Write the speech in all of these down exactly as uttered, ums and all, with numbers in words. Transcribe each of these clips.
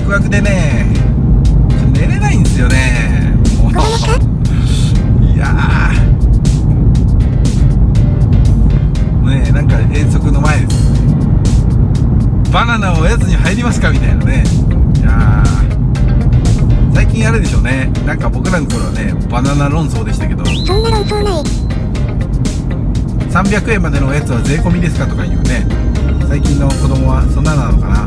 クワクでね寝れないんですよね。もういやーね、なんか遠足の前です。バナナおやつに入りますかみたいなね。いやー最近あれでしょうね、なんか僕らの頃はねバナナ論争でしたけど、 そんな論争ない。 さんびゃくえんまでのおやつは税込みですかとかいうね、最近の子供はそんななのかな。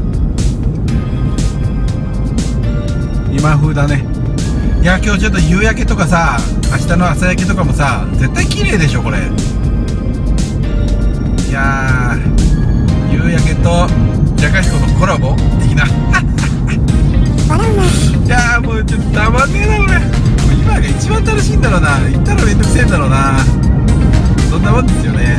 今風だね。いや今日ちょっと夕焼けとかさ、明日の朝焼けとかもさ絶対綺麗でしょこれ。いやー夕焼けとじゃがひこのコラボ的な笑うな。 いやーもうちょっとたまんねえなこれ。もう今が一番楽しいんだろうな。行ったらめんどくせえんだろうな。そんなもんですよね。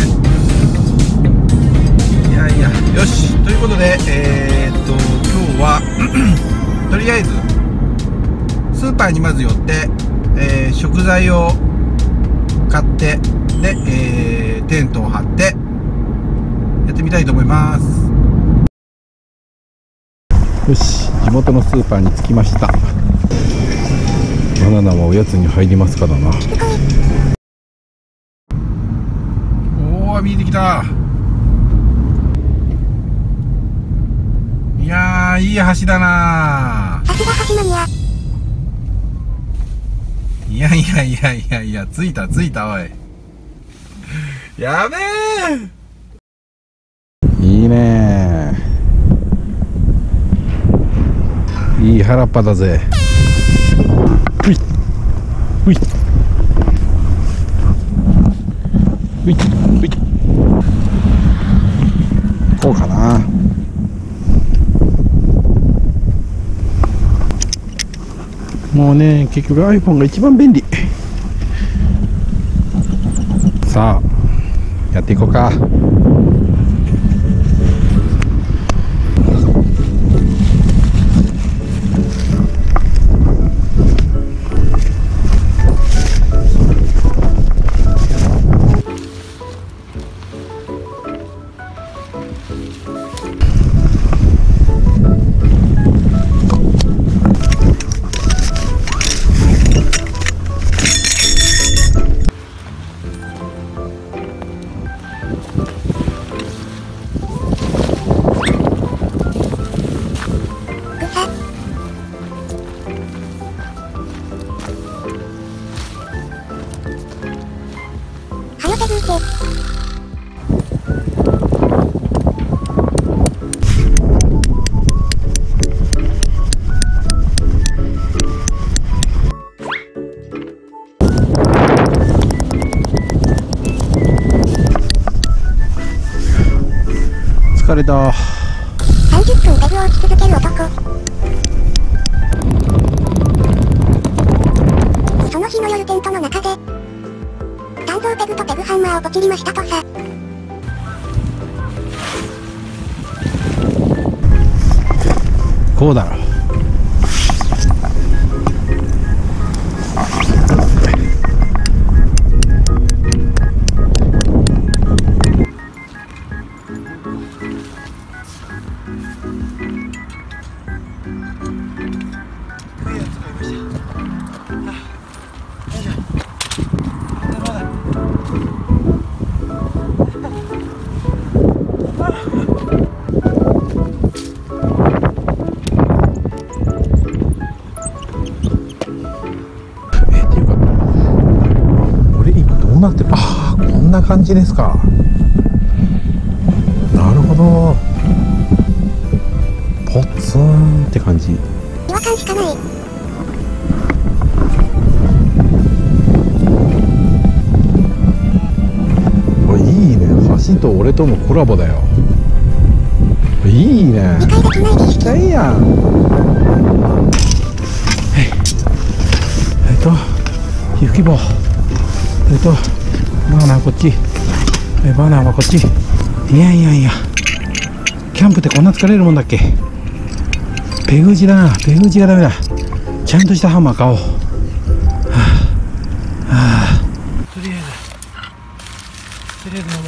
いやいやよし、ということでえー、っと今日はとりあえずスーパーにまず寄って、えー、食材を買ってで、えー、テントを張ってやってみたいと思います。よし、地元のスーパーに着きました。バナナはおやつに入りますからな。おー見えてきた。いやーいい橋だな。 橋が橋なんや。 いやいやいやいやいや、着いた着いたおい。やべえ。いいねー。いい原っぱだぜ。ういういういうい。こうかな。もうね結局 iPhone が一番便利。さあやっていこうか。疲れた。 さんじゅっぷんペグを打ち続ける男。その日の夜テントの中で弾道ペグとペグハンマーをポチりましたとさ。 こうだろ。ああこんな感じですか。なるほど。ポツンって感じ。 違和感しかない。 おいいね。橋と俺とのコラボだよ。いいね。 理解できない景色。 いいやん。えっと皮膚希望。えっとバナナはこっち。えバナナはこっち。いやいやいや、キャンプってこんな疲れるもんだっけ。ペグ打ちだな。ペグ打ちがダメだ。ちゃんとしたハンマー買おう。はあ、はあ、とりあえずとりあえず飲も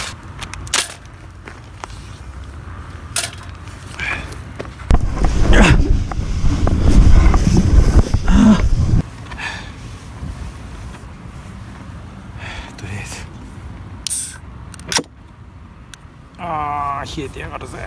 う。 消えてやがるぜ。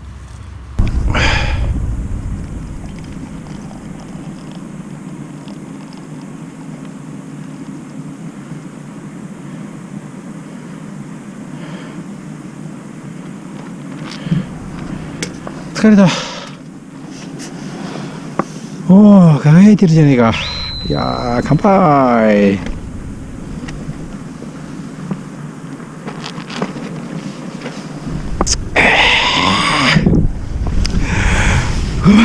疲れた。おお、輝いてるじゃねえか。いやー、乾杯。うまい。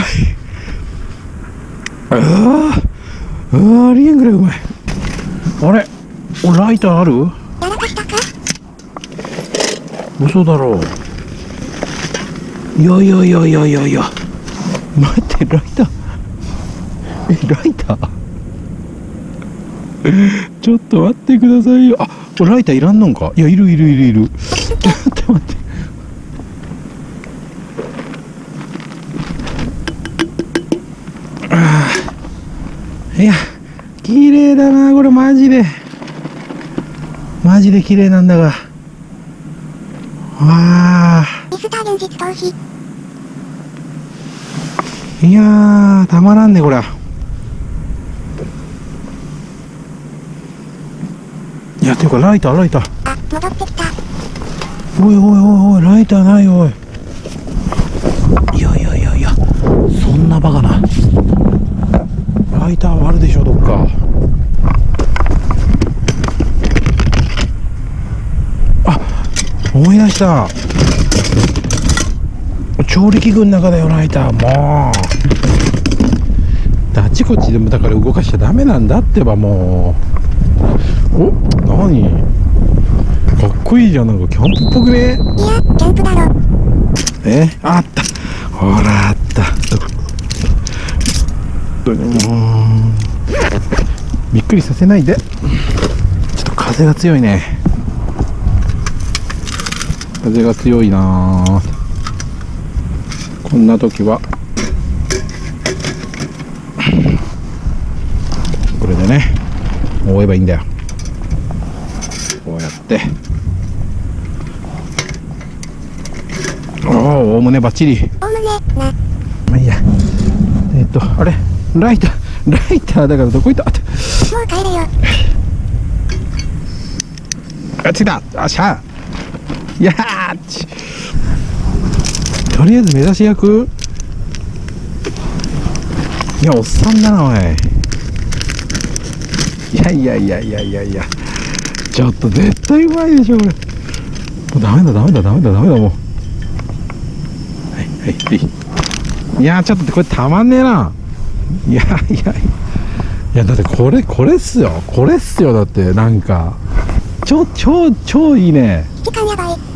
ああ、ありえんぐらいうまい。あれ、お、ライターある？ やらかしたか？ 嘘だろう。いやいやいやいやいやいや、待って、ライター、え、ライターちょっと待ってくださいよ。あ、これライターいらんのんか。いや、いるいるいるいる。ちょっと待って。ああ、いや、綺麗だな、これマジで。マジで綺麗なんだが。わあ。 ミスター現実逃避。 いやー、たまらんね、これ。いや、ていうか、ライター、ライター。 あ、戻ってきた。 おいおいおいおい、ライターないおい。いやいやいやいや、そんなバカな。ライターはあるでしょ、どっか。あ、思い出した。調理器具の中だよ、ライター。もうあっちこっちでもだから動かしちゃダメなんだってば。もう、お、何かっこいいじゃん。なんかキャンプっぽくね。 いや、キャンプだろ。 え、あった、ほら、あった。びっくりさせないで。ちょっと風が強いね。風が強いなあ。こんな時はこれでね、覆えばいいんだよ。こうやって。おお、おおむねバッチリ。 おおむねな。 まあいいや。えっとあれ、ライター、ライターだからどこ行った？ もう帰れよ。 あ、着いた。あっしゃ。いやーち。とりあえず目指し役。いや、おっさんだなおい。いやいやいやいやいやいや、ちょっと絶対うまいでしょこれ。もうダメだダメだダメだダメだもう。はいはいはい。いやー、ちょっとこれたまんねえな。いやいやいや、だってこれこれっすよ、これっすよ。だってなんか超超超いいね。 時間やばい。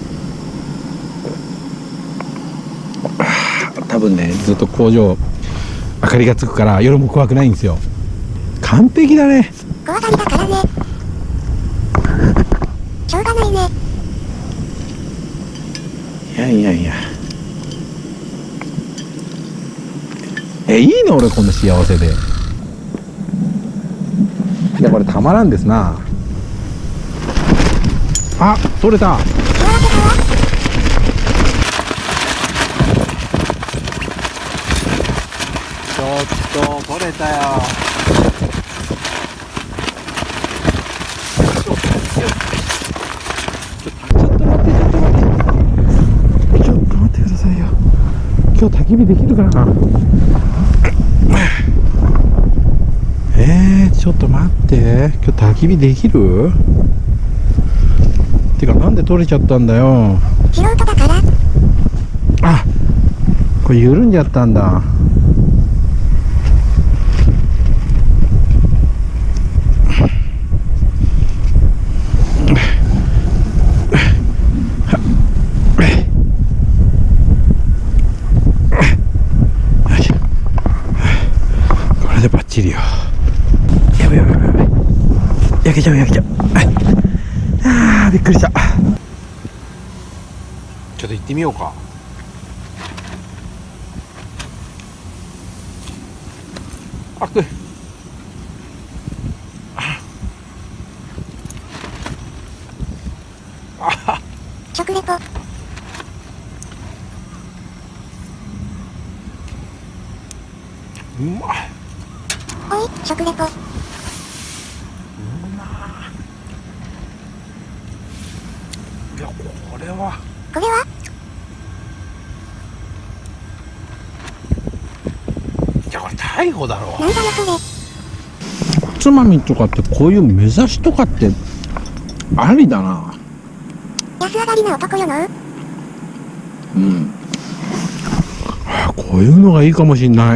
多分ね、ずっと工場明かりがつくから夜も怖くないんですよ。完璧だね。 怖がりだからね。しょうがないね。 いやいやいや、え、いいの俺こんな幸せで。いや、これたまらんですな。あ、取れた。 幸せかは？ ちょっと取れたよ。ちょっと待って、ちょっと待って、ちょっと待ってくださいよ。今日焚き火できるかな。えー、ちょっと待って、今日焚き火できる？てか、なんで取れちゃったんだよ。 素人だから。 あ、これ緩んじゃったんだ。これでバッチリよ。やばいやばいやばいやばい。焼けちゃう焼けちゃう。ああ、びっくりした。ちょっと行ってみようか。あく。 食レポ。 まい。 おい、食レポ。 うまい。いや、これはこれはいや、これ逮捕だろ。 なんだよそれ。 おつまみとかってこういう目指しとかってありだな。 安上がりな男よの。 うん。はあ、こういうのがいいかもしんない。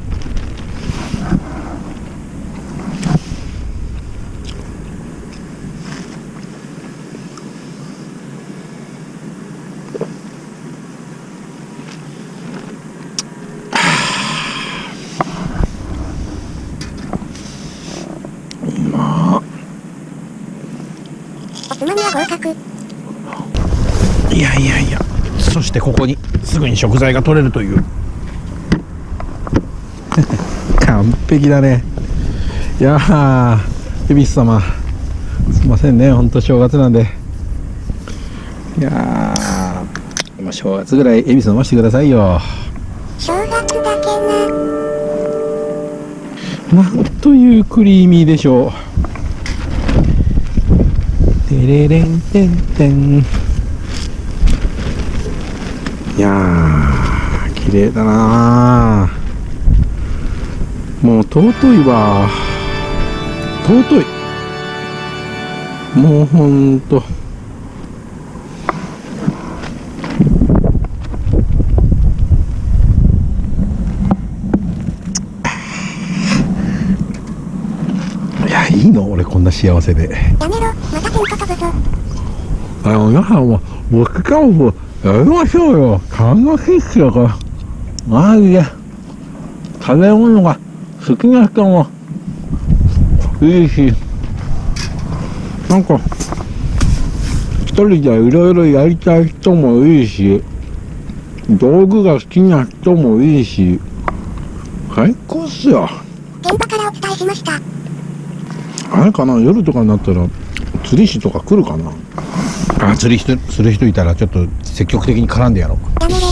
おつまみは合格。 いやいやいや、そしてここにすぐに食材が取れるという完璧だね。いやー、恵比寿様すいませんね、ほんと正月なんで。いやー、まあ正月ぐらい恵比寿飲ましてくださいよ。 正月だけな。なんというクリーミーでしょう。てれれんてんてん。いやー、綺麗だなー。もう尊いわ。尊い。もうほんと。いや、いいの俺こんな幸せで。 やめろ、またテント飛ぶぞ。 あの、皆さんも僕からもやりましょうよ。楽しいっすよ、これ。マジで。食べ物が好きな人もいいし、なんか、一人でいろいろやりたい人もいいし、道具が好きな人もいいし、最高っすよ。 現場からお伝えしました。 あれかな、夜とかになったら釣り師とか来るかな。あ、釣りしてする人いたらちょっと積極的に絡んでやろう。 やめれ。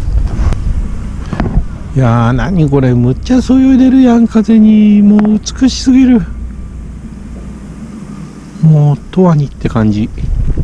いやー、何これ、むっちゃそよいでるやん、風に。もう美しすぎる。もう永遠にって感じ。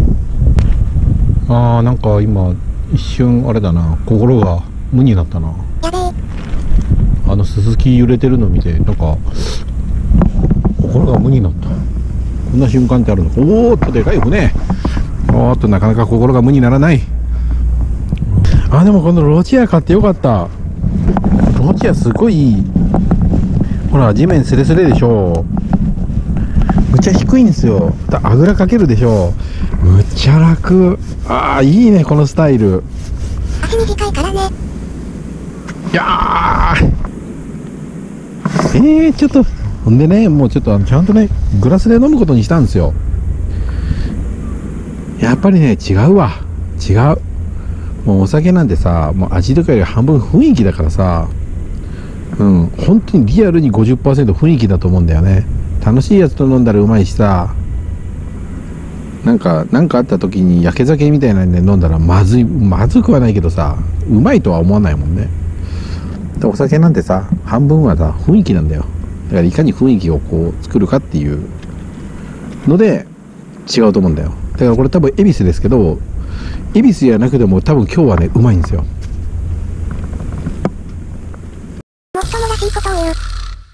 あー、なんか今一瞬あれだな、心が無になったな。 やべえ。 あのススキ揺れてるの見て、なんか心が無になった。こんな瞬間ってあるの。おーっとでかい船。おーっとなかなか心が無にならない。あ、でもこのロチア買ってよかった。ロチアすごいいい。ほら、地面スレスレでしょ。むっちゃ低いんですよ。あぐらかけるでしょ。むっちゃ楽。ああ、いいね、このスタイル。 足短いからね。 いやー、えー、ちょっとほんでね、もうちょっとあのちゃんとねグラスで飲むことにしたんですよ。やっぱりね、違うわ。違う。もうお酒なんてさ、もう味とかより半分雰囲気だからさ、うん、本当にリアルに ごじゅっパーセント 雰囲気だと思うんだよね。楽しいやつと飲んだらうまいしさ、なんかなんかあった時に焼け酒みたいなので飲んだらまずい、まずくはないけどさ、うまいとは思わないもんね。でお酒なんてさ、半分はさ雰囲気なんだよ。だからいかに雰囲気をこう作るかっていうので違うと思うんだよ。だからこれ多分恵比寿ですけど、恵比寿じゃなくても多分今日はねうまいんですよ。 もっともらしいことを言う。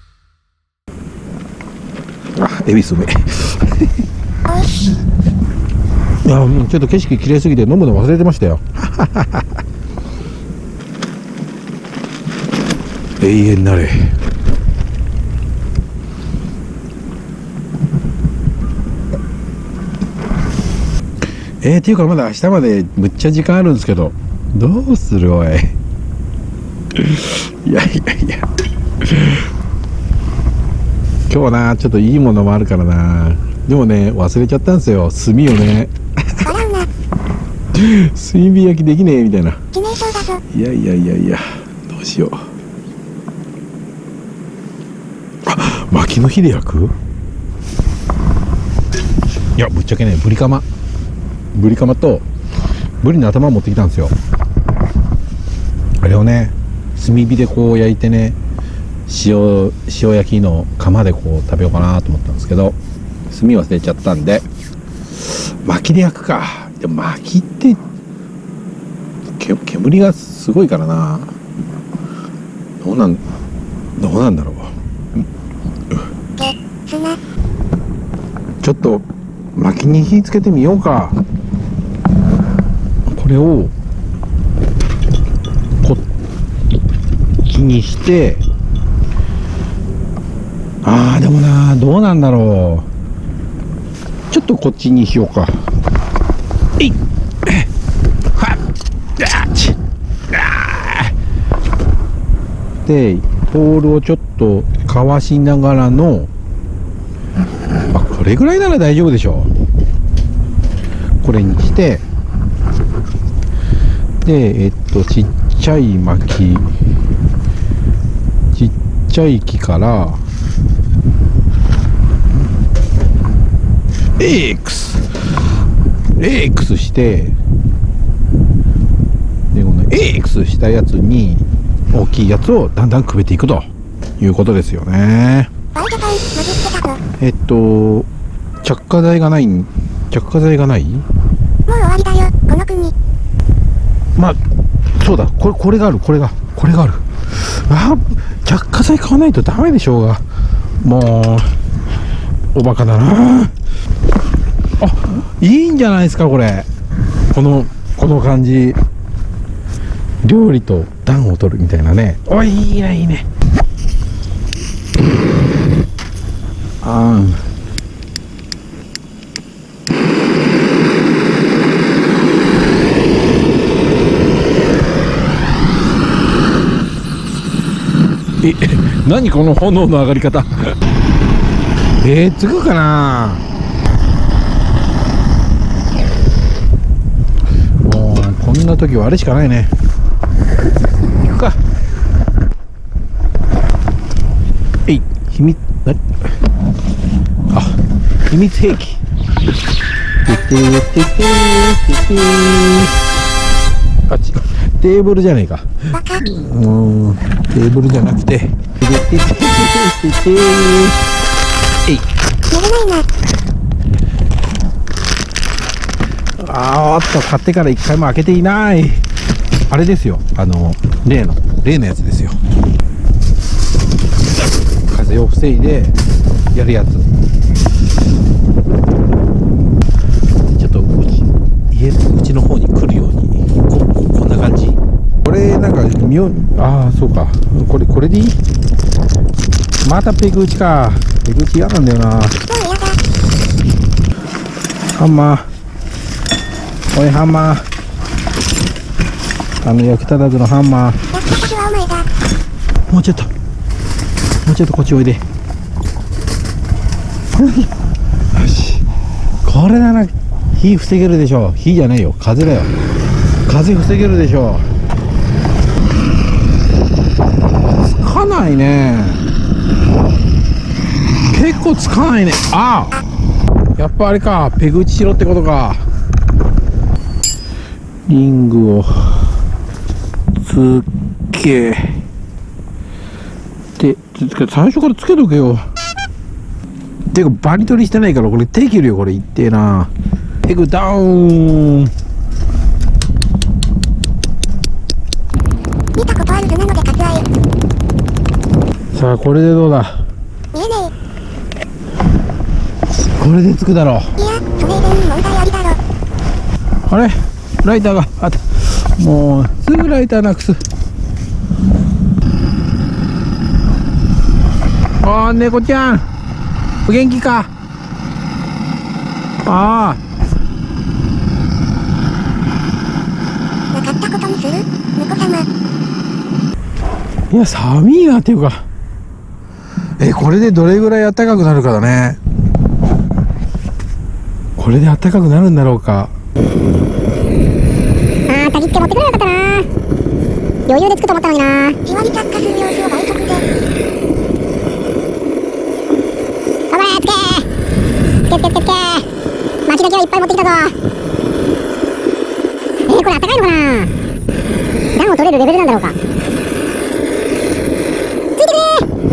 あ、恵比寿うめえ。 おい。 いや、もうちょっと景色綺麗すぎて飲むの忘れてましたよ。永遠なれ。えー、っていうかまだ明日までむっちゃ時間あるんですけど、どうするおい。いやいやいや、今日はなちょっといいものもあるからな。でもね忘れちゃったんですよ、炭をね。 笑うな。 炭火焼きできねえみたいな。 致命傷だぞ。 いやいやいやいや、どうしよう。あ、薪の火で焼く。いやぶっちゃけね、ブリカマブリカマとブリの頭を持ってきたんですよ。あれをね炭火でこう焼いてね、 塩塩焼きの釜でこう食べようかなと思ったんですけど、炭忘れちゃったんで薪で焼くか。でも薪ってけ煙がすごいからな。どうなんどうなんだろう。ちょっと薪に火つけてみようか。これをこっちにして、ああでもな、どうなんだろう。ちょっとこっちにしようか。えいはっあちあでポールをちょっとかわしながらの、あ、これぐらいなら大丈夫でしょう。これにしてで、えっとちっちゃい薪、ちっちゃい木からエーエックス エーエックス してでこの エーエックス したやつに大きいやつをだんだんくべていくということですよね。えっと着火剤がない着火剤がないもう終わりだよこの国。 まあそうだ、これこれがあるこれがこれがある。あ、着火剤買わないとダメでしょうが。もうおバカだなあ。いいんじゃないですかこれ。このこの感じ、料理と暖を取るみたいなね。おいいねいいね。あーえ、何この炎の上がり方えー、つくかな。もうこんな時はあれしかないね。行くか。えい、秘密なあ秘密兵器。ててててててあっちテーブルじゃねえか。うんテーブルじゃなくてててててててえい。あーっと買ってから一回も開けていない。あれですよ、あの例の例のやつですよ。風を防いでやるやつ。ちょっとうち家うちの方に来るように こ, こ, こんな感じ。これなんか妙、ああそうか、これこれでいい。またペグ打ちか。ペグ打ち嫌なんだよな。ハンマー、おいハンマー、あの焼きただずのハンマー。もうちょっともうちょっとこっちおいで。よし、これなら火防げるでしょ。火じゃないよ、風だよ。風防げるでしょ。つかないね、結構つかないね。ああやっぱあれか、ペグ打ちしろってことか。リングをつけて、最初からつけとけよ。てかバリ取りしてないからこれ手切るよ。これいってえな。ペグダウン。 見たことある図なので割愛。 さあこれでどうだ。 見えねこれでつくだろう。 え。いやそれ以前に問題ありだろ。 あれライターがあった。もうすぐライターなくす。あー猫ちゃんお元気か。ああなかったことにする猫様。 いや寒いなっていうか、えこれでどれぐらい暖かくなるかだね。これで暖かくなるんだろうか。 あー、焚き付け持ってくればよかったな。余裕でつくと思ったのにな。じわり着火する様子を倍速で。頑張れ、つけつけつけつけつけ。巻きだけをいっぱい持ってきたぞ。えー、これあったかいのかな。暖を取れるレベルなんだろうか。ついてくれー。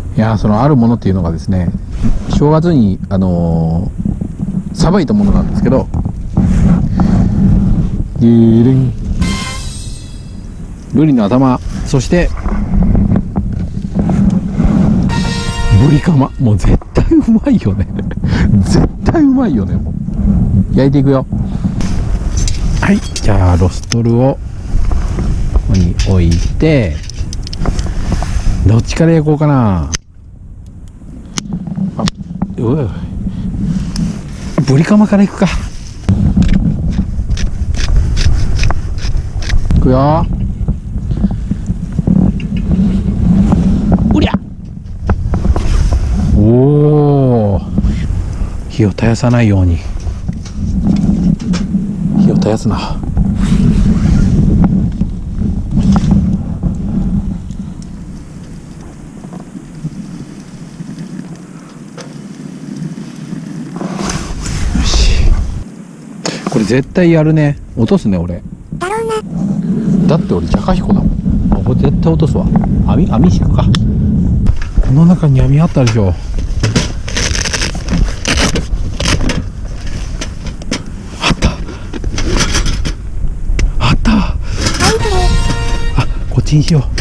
いやー、そのあるものっていうのがですね、正月にあのー、さばいたものなんですけど、ギーリンブリの頭、そしてブリカマ、もう絶対うまいよね絶対うまいよね。もう焼いていくよ。はい、じゃあロストルをここに置いて、どっちから焼こうかな。あ、うわ、ブリカマからいくか。いくよ。うりゃ、おお、火を絶やさないように、火を絶やすな。よし、これ絶対やるね。落とすね俺。 だろうな。 だって俺じゃかひこだもん。あ、これ絶対落とすわ。網網敷くか。この中に網あったでしょ。あったあった。あ、こっちにしよう。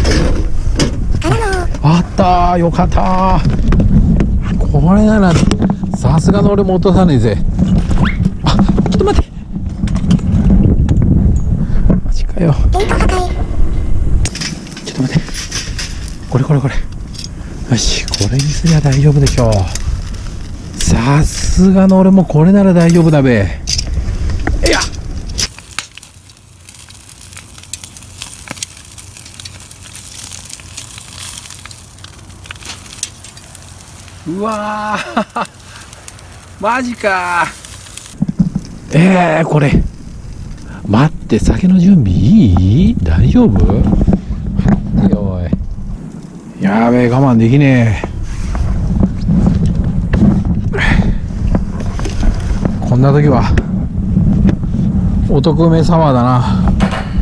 あったー、よかったー。これならさすがの俺も落とさねえぜ。あ、ちょっと待って、マジかよ。ちょっと待って、これこれこれ、よし、これにすりゃ大丈夫でしょう。さすがの俺もこれなら大丈夫だべ。いや、うわーマジかー。えー、これ待って、酒の準備いい？大丈夫？待ってよおい。やべえ、我慢できねえ。こんな時はお得めサワーだな。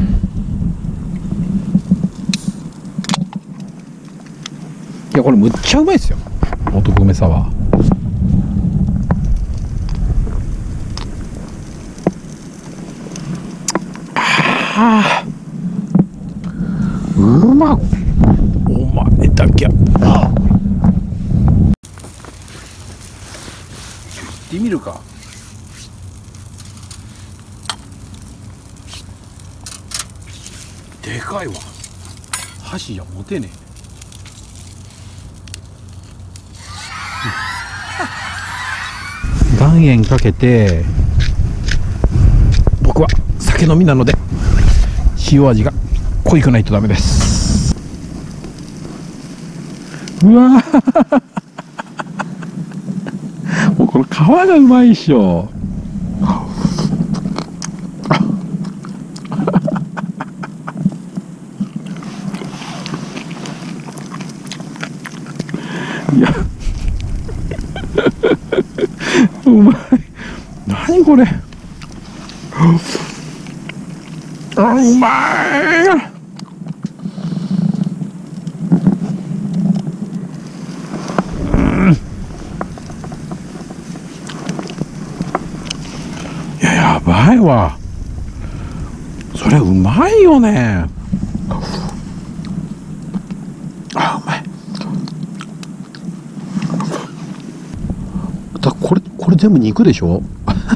いや、これむっちゃうまいですよ、お得めサワー。ああ、うまっ。お前だけ。あ、行ってみるか。でかいわ。箸じゃ持てねえ。岩塩かけて、僕は酒飲みなので塩味が濃いくないとダメです。うわーもうこの皮がうまいっしょ。いやうまい。何これ。あ、うまい。うん、いや、やばいわ。それうまいよね。あ、うまい。だ、これこれ全部肉でしょ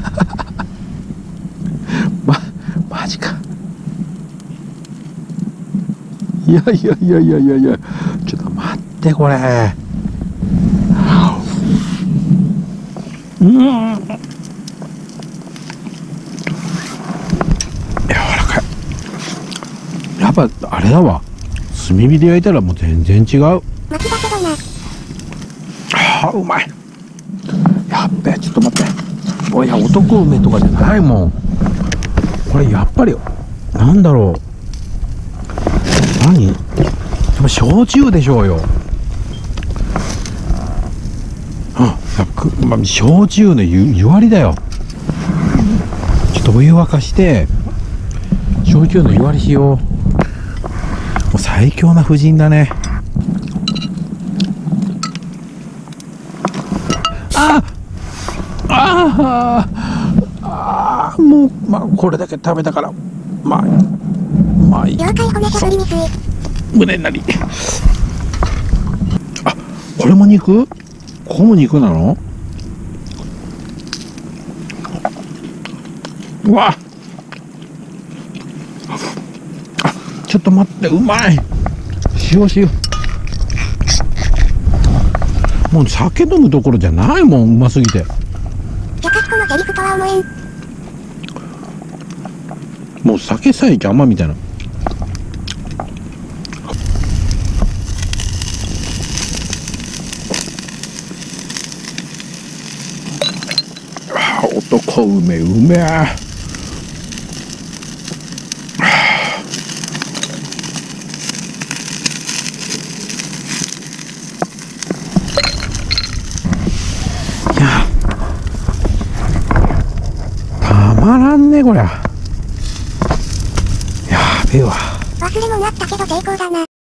ま、マジか。いやいやいやいやいやいや、ちょっと待ってこれ。うん、柔らかい。やっぱあれだわ、炭火で焼いたらもう全然違う。 巻きだけどな。 あー、うまい。やっべ、ちょっと待って。おいや、男梅とかじゃないもんこれ。やっぱりなんだろう、何、やっぱ焼酎でしょうよ。うん、やっぱ、まあ、焼酎のゆ湯割りだよ。ちょっとお湯沸かして焼酎の湯割りしよう。もう最強な布陣だね。 ああああ、もう、まあ、これだけ食べたからまあまあいい。 了解。骨しゃぶり未遂。 胸なり。あ、これも肉？ここも肉なの？うわ、あ、ちょっと待って、うまい。塩塩。もう酒飲むどころじゃないもん、うますぎて。 じゃかしこのセリフとは思えん。 もう酒さえ邪魔みたいな。あ、男梅うめえ。たまらんねこりゃ。やべえわ。 忘れ物あったけど成功だな。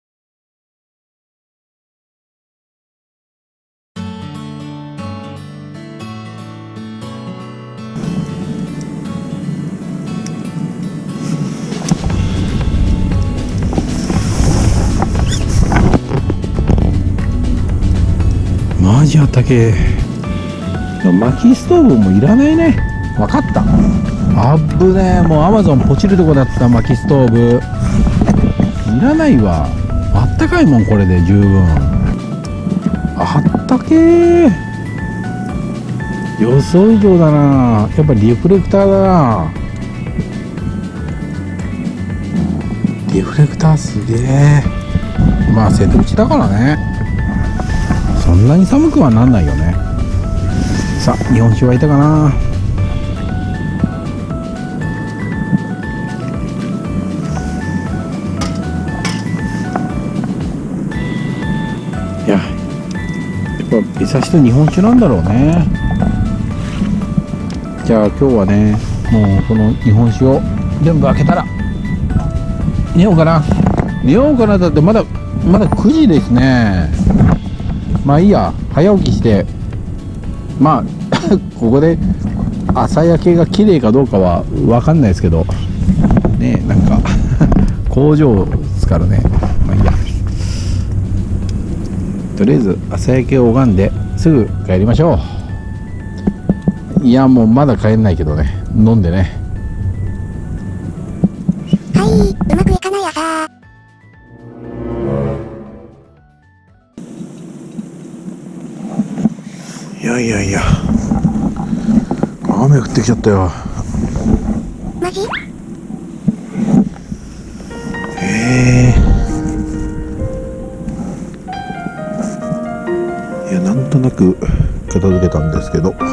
マジあったけ。薪ストーブもいらないね。わかった。あっぶねえ、もうアマゾンポチるとこだった。薪ストーブいらないわ。あったかいもんこれで十分。あったけー。予想以上だな。やっぱリフレクターだな。リフレクターすげえ。まあ瀬戸内だからね、そんなに寒くはなんないよね。さあ日本酒沸いたかな。いや、やっぱ目指して日本酒なんだろうね。じゃあ今日はね、もうこの日本酒を全部開けたら寝ようかな。寝ようかな。だってまだまだくじですね。まあいいや、早起きしてまあここで朝焼けが綺麗かどうかは分かんないですけどね、なんか工場ですからね。まあいいや、とりあえず朝焼けを拝んですぐ帰りましょう。いやもうまだ帰んないけどね、飲んでね。 はい、うまくいかない朝。 いやいやいや、雨降ってきちゃったよ。 マジ？ へえ。いや、なんとなく片付けたんですけど、え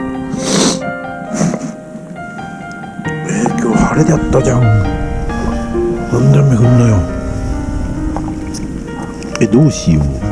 ー、今日晴れであったじゃん。なんで雨降んのよ。え、どうしよう。